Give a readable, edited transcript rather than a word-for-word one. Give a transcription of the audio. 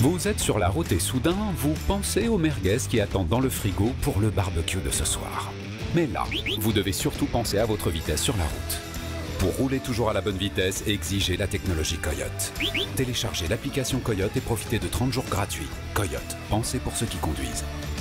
Vous êtes sur la route et soudain, vous pensez aux merguez qui attendent dans le frigo pour le barbecue de ce soir. Mais là, vous devez surtout penser à votre vitesse sur la route. Pour rouler toujours à la bonne vitesse, exigez la technologie Coyote. Téléchargez l'application Coyote et profitez de 30 jours gratuits. Coyote, pensez pour ceux qui conduisent.